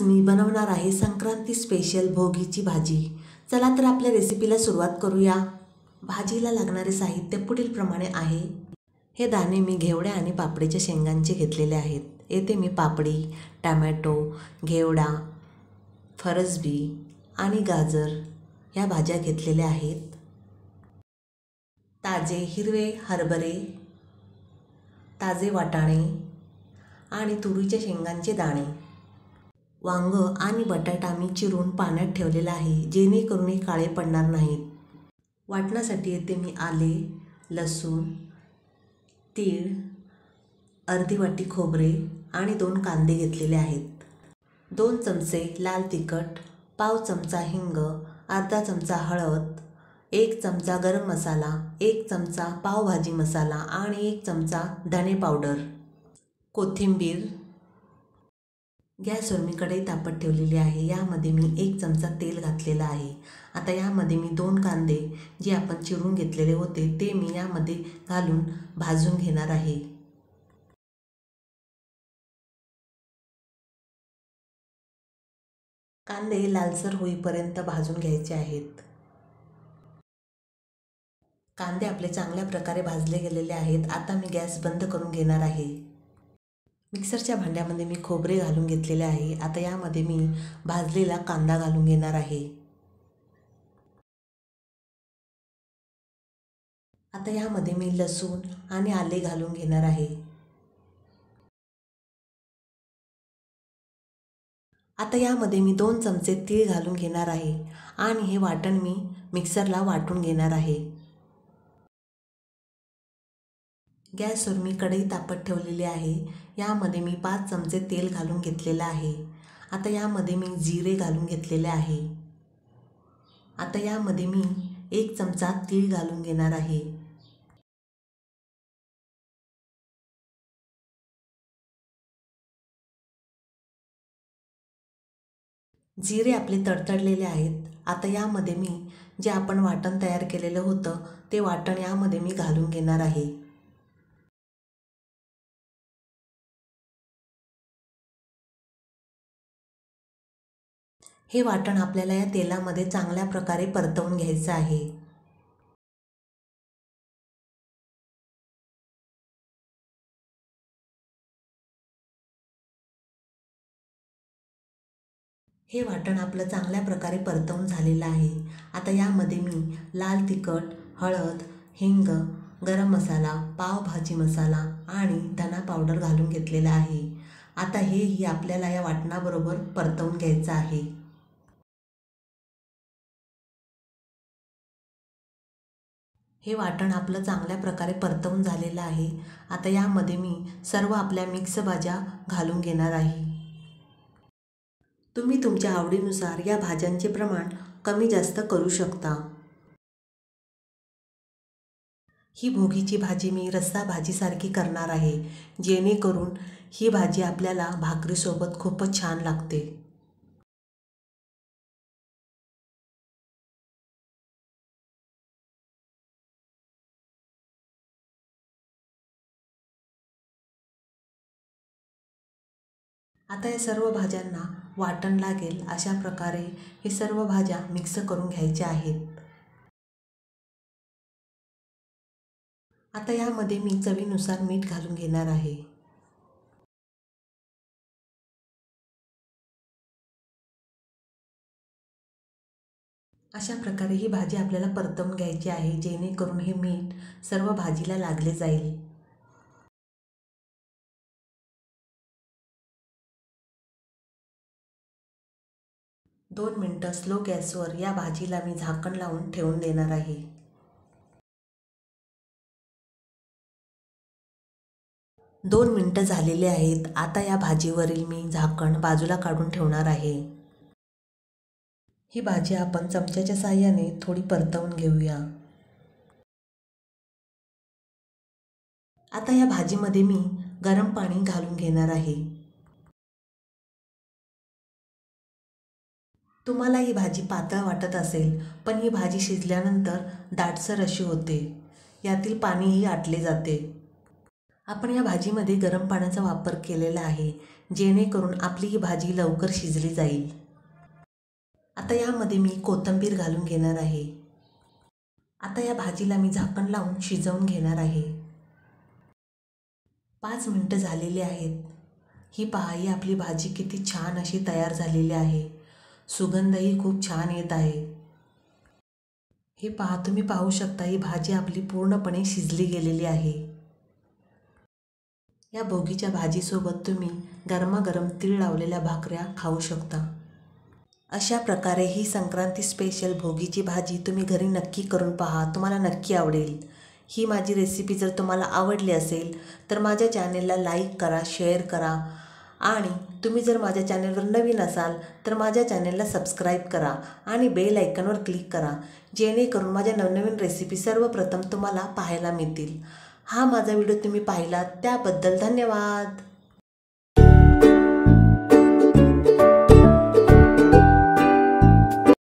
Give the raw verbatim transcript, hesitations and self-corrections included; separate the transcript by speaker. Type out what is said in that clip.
Speaker 1: मी बनवणार आहे संक्रांती स्पेशल भोगीची भाजी। चला तर आपल्या रेसिपीला सुरुवात करूया। भाजीला लागणारे साहित्य पुढील प्रमाणे आहे। हे दाणे मी घेवड्या आणि पापडीच्या शेंगांचे घेतलेले आहेत। येथे मी पापडी, टोमॅटो, घेवडा, फरसबी आणि गाजर या भाज्या घेतलेल्या आहेत। ताजे हिरवे हरभरे, ताजे वाटाणे आणि तुरीच्या शेंगांचे दाणे, वांग आणि बटाटा मी चिरून पाण्यात ठेवलेला आहे जेणेकरून हे काळे पडणार नाहीत। वाटण्यासाठी येथे मी आले, लसूण, तीळ, अर्धी वाटी खोबरे आणि दोन कांदे घेतलेले आहेत। दोन चमचे लाल तिखट, पाव चमचा हिंग, अर्धा चमचा हळद, एक चमचा गरम मसाला, एक चमचा पावभाजी मसाला आणि एक चमचा धणे पावडर, कोथिंबीर। गॅसवर मी कढई तापत ठेवलेली आहे। यामध्ये मी एक चमचा तेल घातलेला आहे। आता यामध्ये मी दोन कांदे जे आपण चिरून घेतलेले होते ते मी यामध्ये घालून भाजून घेणार आहे। कांदे लालसर होईपर्यंत भाजून घ्यायचे आहेत। कांदे आपले चांगल्या प्रकारे भाजले गेलेले आहेत। आता मी गॅस बंद करून घेणार आहे। मिक्सरच्या भांड्यामध्ये मी खोबरे घालून घेतलेले आहे। आता यामध्ये मी भाजलेला कांदा घालून घेणार आहे। आता यामध्ये मी लसूण आणि आले घालून घेणार आहे। आता यामध्ये मी दोन चमचे तीळ घालून घेणार आहे आणि हे वाटण मी मिक्सरला वाटून घेणार आहे। गॅसवर मी कढई तापत ठेवलेली आहे। यामध्ये मी पाच चमचे तेल घालून घेतलेले आहे। आता यामध्ये मी जिरे घालून घेतलेले आहे। आता यामध्ये मी एक चमचा तीळ घालून घेणार आहे। जिरे आपले तडतडलेले आहेत। आता यामध्ये मी जे आपण वाटण तयार केलेलं होतं ते वाटण यामध्ये मी घालून घेणार आहे। हे वाटण आपल्याला या तेलामध्ये चांगल्या प्रकारे परतवून घ्यायचं आहे। हे वाटण आपलं चांगल्या प्रकारे परतवून झालेलं आहे। आता यामध्ये मी लाल तिखट, हळद, हिंग, गरम मसाला, पावभाजी मसाला आणि धना पावडर घालून घेतलेला आहे। आता हेही आपल्याला या वाटणाबरोबर परतवून घ्यायचं आहे। हे वाटण आपलं चांगल्या प्रकारे परतवून झालेलं आहे। आता यामध्ये मी सर्व आपल्या मिक्स भाज्या घालून घेणार आहे। तुम्ही तुमच्या आवडीनुसार या भाज्यांचे प्रमाण कमी जास्त करू शकता। ही भोगीची भाजी मी रस्सा भाजीसारखी करणार आहे जेणेकरून ही भाजी आपल्याला भाकरीसोबत खूपच छान लागते। आता या सर्व भाज्यांना वाटण लागेल अशा प्रकारे हे सर्व भाज्या मिक्स करून घ्यायच्या आहेत। आता यामध्ये मी चवीनुसार मीठ घालून घेणार आहे। अशा प्रकारे ही भाजी आपल्याला परतवून घ्यायची आहे जेणेकरून हे मीठ सर्व भाजीला लागले जाईल। दोन मिनिटं स्लो गॅसवर या भाजीला मी झाकण लावून ठेवून देणार आहे। दोन मिनिटं झालेले आहेत। आता या भाजीवरील मी झाकण बाजूला काढून ठेवणार आहे। ही भाजी आपण चमच्याच्या साहाय्याने थोडी परतवून घेऊया। आता या भाजीमध्ये मी गरम पाणी घालून घेणार आहे। तुम्हाला ही भाजी पातळ वाटत असेल पण ही भाजी शिजल्यानंतर दाटसर अशी होते, यातील पाणीही आटले जाते। आपण या भाजीमध्ये गरम पाण्याचा वापर केलेला आहे, जेणेकरून आपली ही भाजी लवकर शिजली जाईल. आता यामध्ये मी कोथिंबीर घालून घेणार आहे. आता या भाजीला मी झाकण लावून शिजवून घेणार आहे. पाच मिनटं झालेली आहेत. ही पहा, ही आपली भाजी किती छान अशी तयार झालेली आहे. सुगंधही खूप छान येत आहे. हे पहा, तुम्ही पाहू शकता ही भाजी आपली पूर्णपणे शिजली गेलेली आहे. या भोगीच्या भाजीसोबत तुम्ही गरमागरम तीळ लावलेल्या भाकऱ्या खाऊ शकता. अशा प्रकारे ही संक्रांती स्पेशल भोगीची भाजी तुम्ही घरी नक्की करून पहा, तुम्हाला नक्की आवडेल. ही माझी रेसिपी जर तुम्हाला आवडली असेल तर माझ्या चॅनेलला लाईक करा, शेअर करा आणि तुम्ही जर माझ्या चॅनेलवर नवीन असाल तर माझ्या चॅनेलला सबस्क्राईब करा आणि बेल आयकॉनवर क्लिक करा, जेणेकरून माझ्या नवनवीन रेसिपी सर्वप्रथम तुम्हाला पाहायला मिळतील. हा माझा व्हिडिओ तुम्ही पाहिलात त्याबद्दल धन्यवाद.